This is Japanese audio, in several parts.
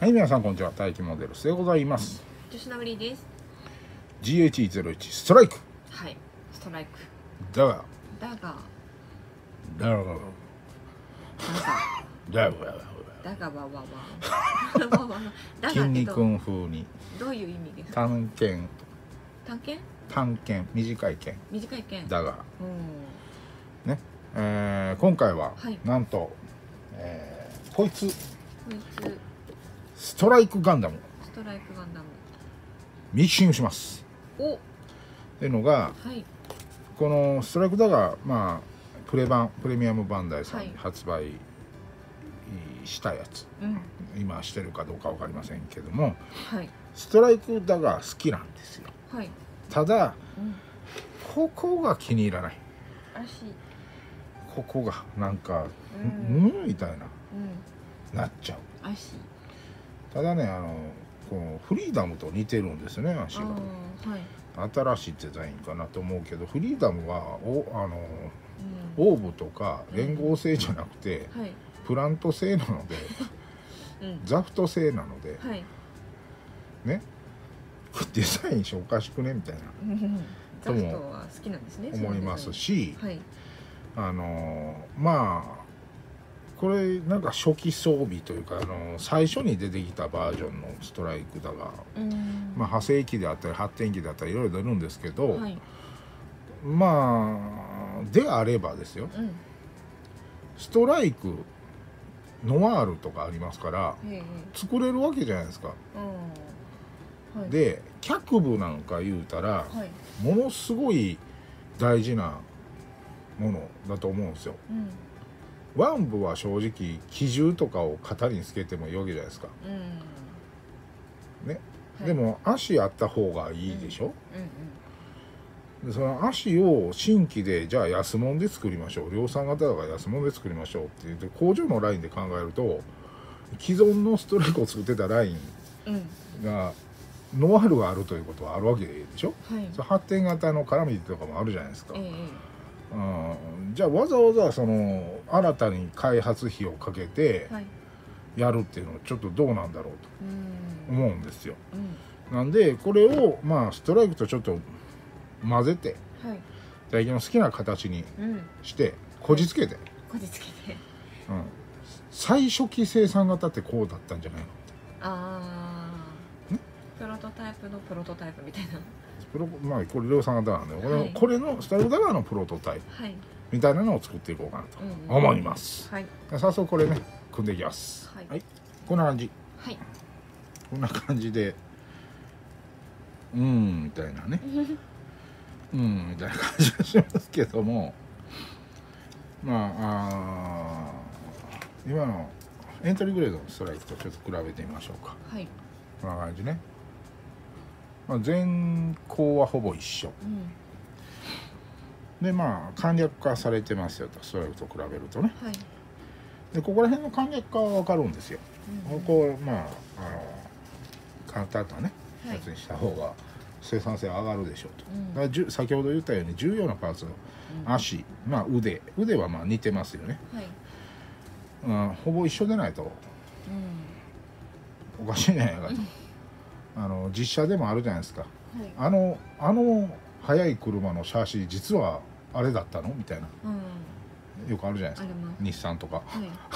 はい、皆さんこんにちは。大気モデルスでございます。 女子のぶりです。 GH01 ストライク。 はい、ストライク。 だがだがだがだがだがだがわわわ。 筋肉風にどういう意味ですか。 探検短い剣短い剣だがね、今回は、 はい、 なんと、こいつこいつストライクガンダムミキシングしますおっていうのが、 はい、 このストライクだがまあプレミアムバンダイさんに発売したやつ、今してるかどうか分かりませんけども、 はい、 ストライクだが好きなんですよ、 はい、 ただ、ここが気に入らない。ここがなんかみたいな、なっちゃう。ただねこのフリーダムと似てるんですね、足が、新しいデザインかなと思うけど、フリーダムはオーブとか連合製じゃなくて、プラント製なので、ザフト製なので、ね、デザインおかしくねみたいなザフトは好きなんですね、 思いますし、まあこれなんか初期装備というか最初に出てきたバージョンのストライクだが、まあ派生機であったり発展機だったりいろいろ出るんですけど、まあであればですよ、ストライクノワールとかありますから作れるわけじゃないですか。で脚部なんか言うたら、ものすごい大事なものだと思うんですよ。ワン部は正直機銃とかを肩につけてもいいわけじゃないですか。ね、でも足あった方がいいでしょ。でその足を新規でじゃあ安物で作りましょう、量産型だから安物で作りましょうって言って工場のラインで考えると、既存のストライクを作ってたラインがノワールがあるということはあるわけでしょ。そ発展型のカラミティとかもあるじゃないですか。じゃあわざわざその新たに開発費をかけてやるっていうのはちょっとどうなんだろうと思うんですよ。なんでこれをまあストライクとちょっと混ぜて、大体の好きな形にしてこじつけて、最初期生産型ってこうだったんじゃないのって。 プロトタイプのプロトタイプみたいな。 まあこれ量産型なんで、これのスタイルだからのプロトタイプみたいなのを作っていこうかなと思います。早速これね組んでいきます。こんな感じ、こんな感じでみたいなねみたいな感じがしますけども、まあ今のエントリーグレードのストライクとちょっと比べてみましょうか。こんな感じね。全高はほぼ一緒、でまあ簡略化されてますよと、ストライクと比べるとね。でここら辺の簡略化は分かるんですよ。こうまあ簡単なねやつにした方が生産性上がるでしょうと。だから先ほど言ったように重要なパーツ、足、まあ腕はまあ似てますよね。ほぼ一緒でないとおかしいんじゃないかと。実写でもあるじゃないですか。速い車のシャーシ実はあれだったのみたいな、よくあるじゃないですか、日産とか。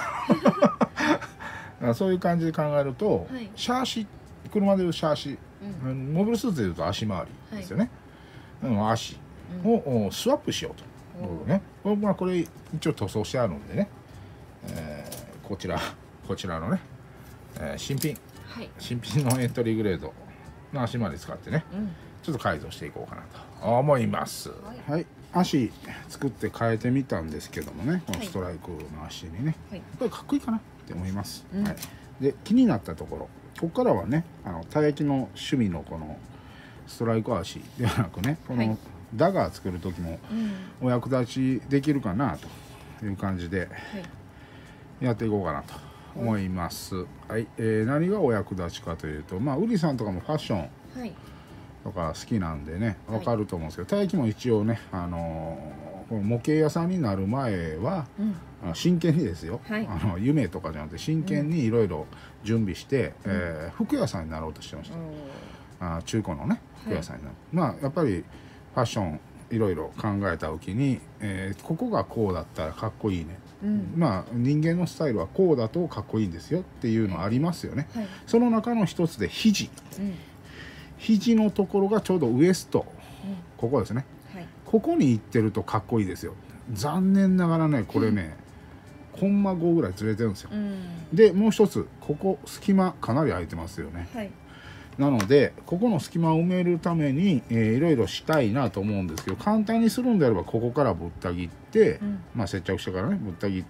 そういう感じで考えると、シャーシ、車でいうシャーシ、モビルスーツでいうと足回りですよね。足をスワップしようと。まあこれ一応塗装してあるんでね、こちらのね、新品のエントリーグレードの足まで使ってね、ちょっと改造していこうかなと思います。足作って変えてみたんですけどもね、このストライクの足にね、これかっこいいかなって思います。で気になったところ、ここからはねたい焼きの趣味のこのストライク足ではなくね、このダガー作る時もお役立ちできるかなという感じでやっていこうかなと思います。何がお役立ちかというと、まあウリさんとかもファッションとか好きなんでね分かると思うんですけど、たい焼きも一応ねこの模型屋さんになる前は、真剣にですよ、夢とかじゃなくて真剣にいろいろ準備して、服屋さんになろうとしてました。中古のね服屋さんになる、まあやっぱりファッションいろいろ考えた時に、ここがこうだったらかっこいいね、まあ人間のスタイルはこうだとかっこいいんですよっていうのありますよね、その中の一つで肘のところがちょうどウエスト、ここですね、ここに行ってるとかっこいいですよ。残念ながらねこれね、コンマ5ぐらいずれてるんですよ、でもう一つここ隙間かなり空いてますよね、なのでここの隙間を埋めるために、いろいろしたいなと思うんですけど、簡単にするんであればここからぶった切って、まあ接着してからねぶった切って、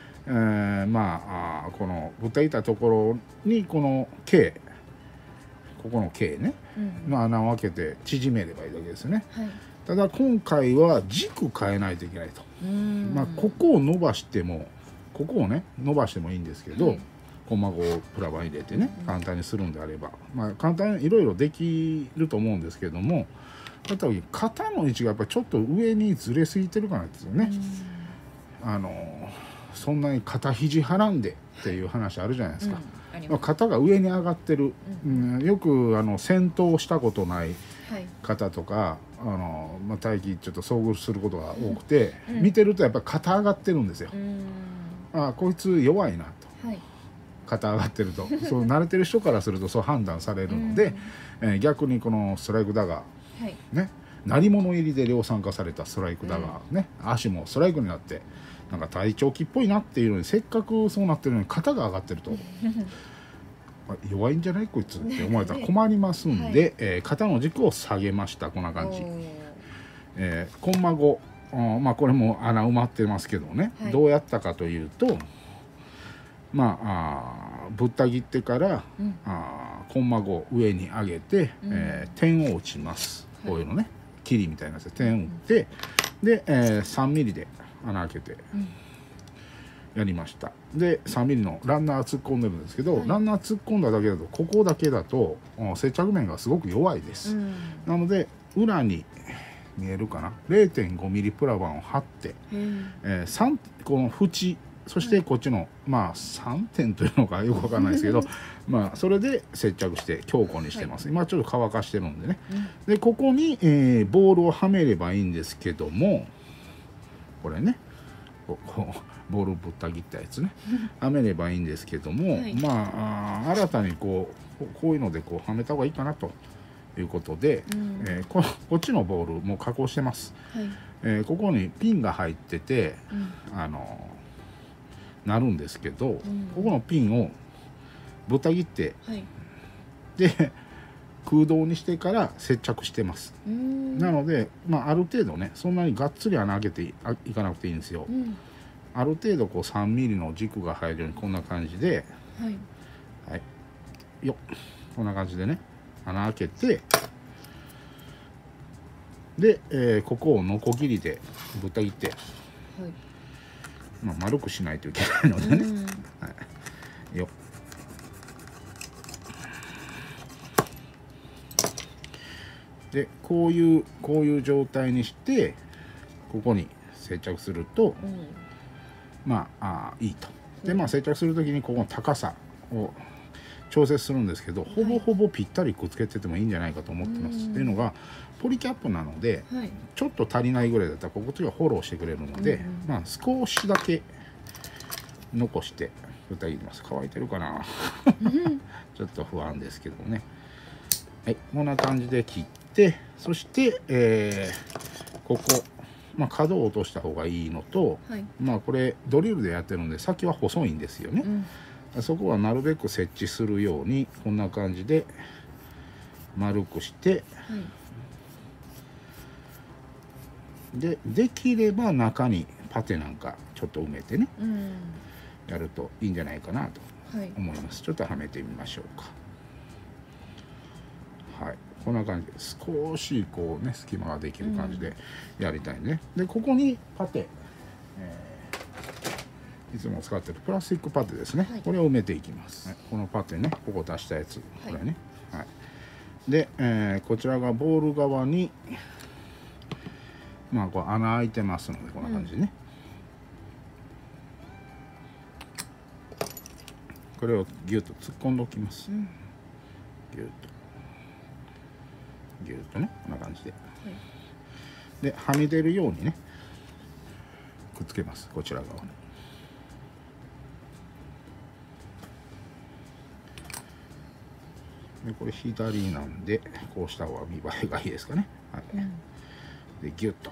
まあこのぶった切ったところにこのK、ここのKね、の穴を開けて縮めればいいだけですよね、ただ今回は軸変えないといけないと。まあここを伸ばしてもここをね伸ばしてもいいんですけど、コンマ5をプラバン入れてね簡単にするんであれば、まあ簡単にいろいろできると思うんですけども、だった時肩の位置がやっぱりちょっと上にずれすぎてるからですよね。そんなに肩肘はらんでっていう話あるじゃないですか、肩が上に上がってる、よく戦闘したことない方とか、まあ、大気ちょっと遭遇することが多くて、見てるとやっぱり肩上がってるんですよ。こいつ弱いなと、肩上がってるとそう慣れてる人からするとそう判断されるので、逆にこのストライクダガー、ね、鳴り物入りで量産化されたストライクダガー、ね、足もストライクになってなんか隊長機っぽいなっていうのに、せっかくそうなってるのに肩が上がってると弱いんじゃないこいつって思われたら困りますんで、肩の軸を下げました。こんな感じ、コンマ5、まあこれも穴埋まってますけどね、どうやったかというと、まあぶった切ってから、コンマ5上に上げて、点を打ちます。こういうのね霧みたいなやつで点を打って、で、3ミリで穴開けてやりました。で3ミリのランナー突っ込んでるんですけど、ランナー突っ込んだだけだとここだけだと接着面がすごく弱いです、なので裏に見えるかな 0.5 ミリプラバンを貼って、この縁、そしてこっちのまあ3点というのかよくわかんないですけどまあそれで接着して強固にしてます、今ちょっと乾かしてるんでね、でここに、ボールをはめればいいんですけども、これねこうボールぶった切ったやつねはめればいいんですけども、まあ新たにこういうのでこうはめた方がいいかなということで、こっちのボールも加工してます、ここにピンが入ってて、なるんですけど、ここのピンをぶった切って、で空洞にしてから接着してます。なので、まあ、ある程度ねそんなにがっつり穴開けていかなくていいんですよ。ある程度こう3ミリの軸が入るようにこんな感じで、よっこんな感じでね穴開けて、で、ここをノコギリでぶった切って、まあ、丸くしないといけないのでね、よっでこういう状態にしてここに接着すると、まあいいと。でまあ接着する時にここの高さを調節するんですけど、ほぼほぼぴったりくっつけててもいいんじゃないかと思ってます。っていうのがポリキャップなので、ちょっと足りないぐらいだったらこっちがフォローしてくれるので、まあ少しだけ残して歌います。乾いてるかなちょっと不安ですけどね。はい、こんな感じで切って、そして、ここ、まあ、角を落とした方がいいのと、まあこれドリルでやってるんで先は細いんですよね、そこはなるべく設置するようにこんな感じで丸くして、できれば中にパテなんかちょっと埋めてね、やるといいんじゃないかなと思います。ちょっとはめてみましょうか。はい、こんな感じで少しこうね隙間ができる感じでやりたいね。でここにパテ、いつも使ってるプラスチックパテですね、これを埋めていきます。このパテね、ここ出したやつ、これね、で、こちらがボール側に、 まあこう穴開いてますのでこんな感じでね、これをギュッと突っ込んでおきます、ギュッとギュッとね、こんな感じで、ではみ出るようにねくっつけます、こちら側に。でこれ左なんでこうした方が見栄えがいいですかね。はい、でギュッと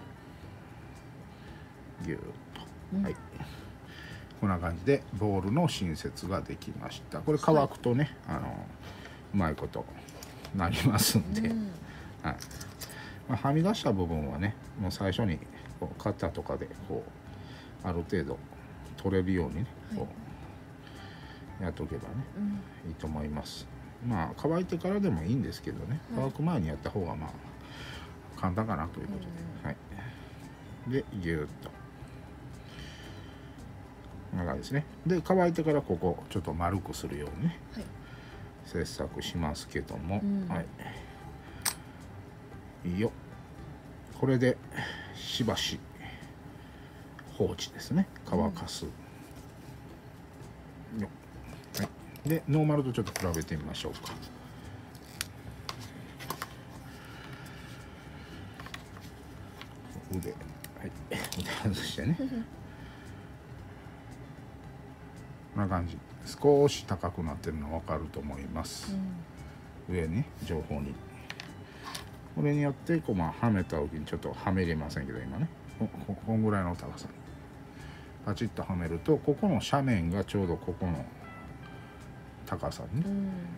ギュッと、はい、こんな感じでボールの新設ができました。これ乾くとね、うまいことなりますんで、はい、まあ、はみ出した部分はねもう最初にこうカッターとかでこうある程度取れるようにねこうやっとけばね、いいと思います。まあ乾いてからでもいいんですけどね、乾く前にやった方がまあ簡単かなということで、はい、でギュッとこんな感じですね。で乾いてからここちょっと丸くするようにね、切削しますけども、はい、いいよ。これでしばし放置ですね、乾かす、よ、はい、でノーマルとちょっと比べてみましょうか。腕、はい、腕外してねこんな感じ、少し高くなってるの分かると思います、上に上方に。これによってこう、まあ、はめた時にちょっとはめれませんけど今ね こんぐらいの高さにパチッとはめるとここの斜面がちょうどここの高さにね、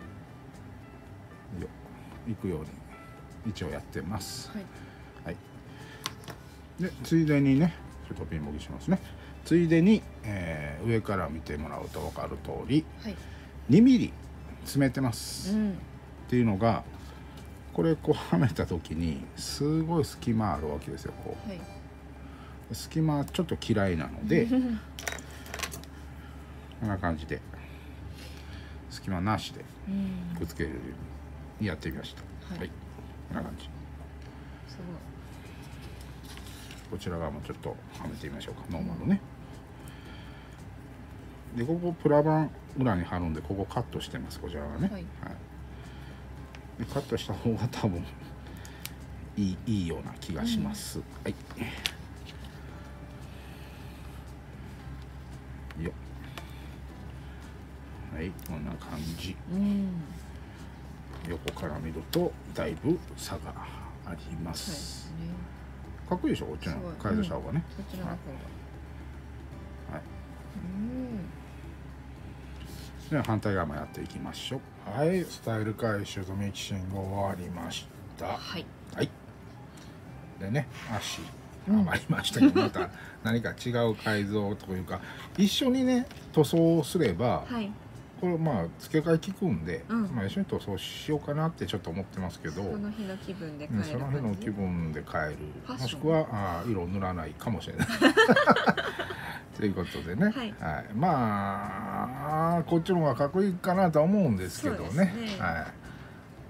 いくように一応やってます。はい、でついでにねちょっとピンボケしますね。ついでに、上から見てもらうと分かる通り、2ミリ詰めてます、っていうのがこれこうはめた時にすごい隙間あるわけですよ。こう、隙間ちょっと嫌いなのでこんな感じで隙間なしでくっつけるようにやってみました。はい、こんな感じ。 すごい。 こちら側もちょっとはめてみましょうか、ノーマルね。でここプラバン裏に貼るんでここカットしてます、こちらはね。でカットした方が多分いいような気がします。はい。よ。はい、こんな感じ。横から見るとだいぶ差があります。かっこいいでしょ、こっちの改造した方がね。 こちらの方が。 はい。では反対側もやっていきましょう。はい、スタイル回収とミキシング終わりました。はい。でね、足余りましたけど、また何か違う改造というか一緒にね塗装すれば、これまあ付け替え効くんで、まあ一緒に塗装しようかなってちょっと思ってますけど、 その日の気分で変える、 その日の気分で変える、もしくは色塗らないかもしれないということでね、はい、まあこっちの方がかっこいいかなとは思うんですけどね、はい、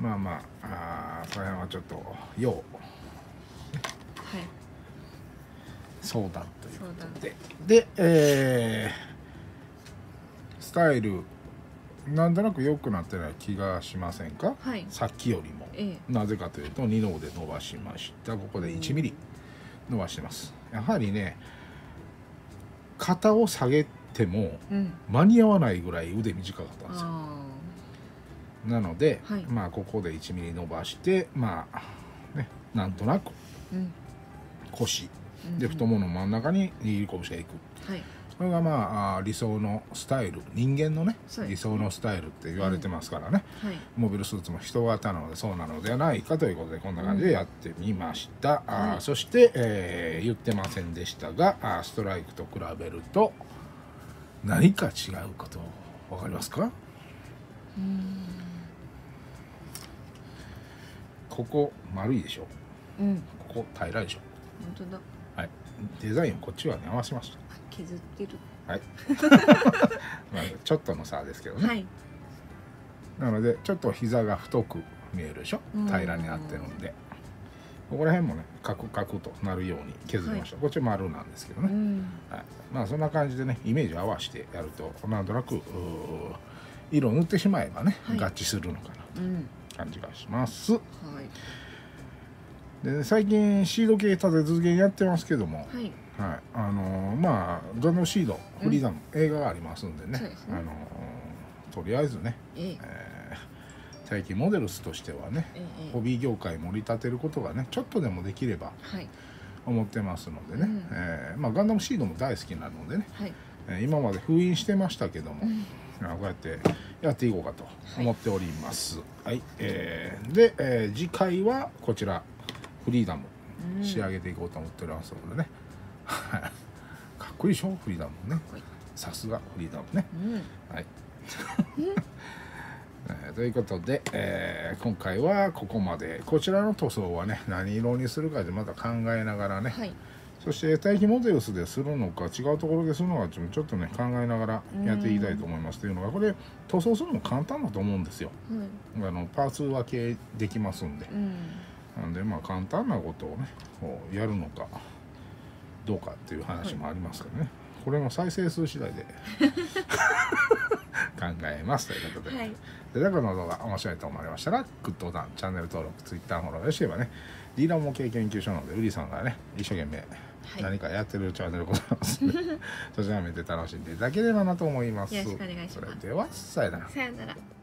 まあまあその辺はちょっと要相談ということで、スタイルなんとなく良くなってない気がしませんか、さっきよりも、なぜかというと二の腕伸ばしました。ここで1ミリ伸ばしてます。やはりね肩を下げても間に合わないぐらい腕短かったんですよ。なので、まあここで1ミリ伸ばしてまあねなんとなく腰で太ももの真ん中に握り拳がいく、これがまあ理想のスタイル、人間のね理想のスタイルって言われてますからね、モビルスーツも人型なのでそうなのではないかということでこんな感じでやってみました。そして、言ってませんでしたがストライクと比べると何か違うこと分かりますか？ここ丸いでしょ、ここ平らでしょ。 本当だ。 はい、デザインこっち側に合わせました。 削ってる。 はい。まあちょっとの差ですけどね。なのでちょっと膝が太く見えるでしょ。平らになってるんで。 ここら辺もねカクカクとなるように削りました、こっちは丸なんですけどね、はい、まあそんな感じでねイメージ合わせてやるとなんとなく色塗ってしまえばね、合致するのかなと感じがします、で最近シード系立て続けにやってますけども、まあガンダムシードフリーダム、映画がありますんでね、とりあえずね、最近モデルスとしてはね、ホビー業界盛り立てることがねちょっとでもできれば思ってますのでね、まあガンダムシードも大好きなのでね、今まで封印してましたけども、こうやってやっていこうかと思っております。はい、で、次回はこちらフリーダム仕上げていこうと思っておりますのでね、かっこいいでしょフリーダムね、さすがフリーダムね、はいということで、今回はここまで。こちらの塗装はね何色にするかでまた考えながらね、そして待機モデルスでするのか違うところでするのかちょっとね考えながらやっていきたいと思います。というのがこれ塗装するの簡単だと思うんですよ、パーツ分けできますんで、なんでまあ簡単なことをねこうやるのかどうかっていう話もありますからね、これの再生数次第で考えますということで、でこの動画面白いと思われましたらグッドボタン、チャンネル登録、Twitter フォローよしればね、リーダー模型研究所なのでウリさんがね一生懸命何かやってるチャンネルございますので、そちらを見て楽しんでいただければなと思います。 よろしくお願いします。 それではさよなら。 さよなら。